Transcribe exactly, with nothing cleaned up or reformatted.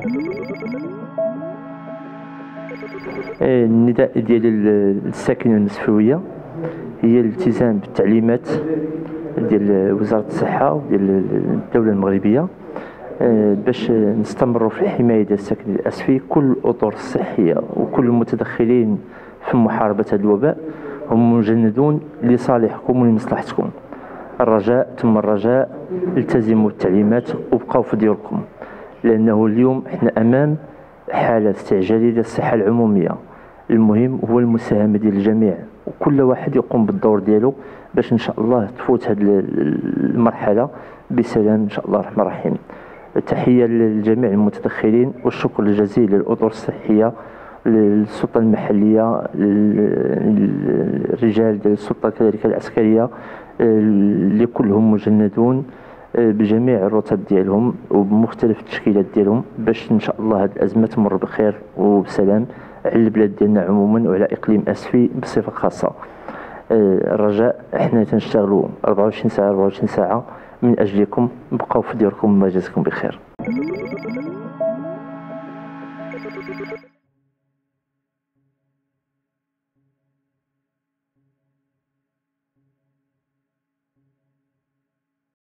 النداء ديال الساكنه المسفويه هي الالتزام بالتعليمات ديال وزاره الصحه وديال الدوله المغربيه باش نستمروا في الحمايه ديال الساكن الاسفي. كل الاطر الصحيه وكل المتدخلين في محاربه هذا الوباء هم مجندون لصالحكم ولمصلحتكم. الرجاء ثم الرجاء، التزموا التعليمات وبقوا في ديوركم، لانه اليوم احنا امام حاله استعجاليه ديال الصحه العموميه. المهم هو المساهمه ديال الجميع وكل واحد يقوم بالدور ديالو باش ان شاء الله تفوت هذه المرحله بسلام ان شاء الله الرحمن الرحيم. تحيه لجميع المتدخلين والشكر الجزيل للاطر الصحيه، للسلطه المحليه، الرجال ديال السلطه كذلك العسكريه اللي كلهم مجندون بجميع الرتب ديالهم وبمختلف التشكيلات ديالهم باش ان شاء الله هذه الازمه تمر بخير وبسلام على البلاد ديالنا عموما وعلى اقليم اسفي بصفه خاصه. الرجاء احنا تنشتغلوا أربعة وعشرين ساعه أربعة وعشرين ساعه من اجلكم. بقاو في ديوركم، الله يجازيكم بخير.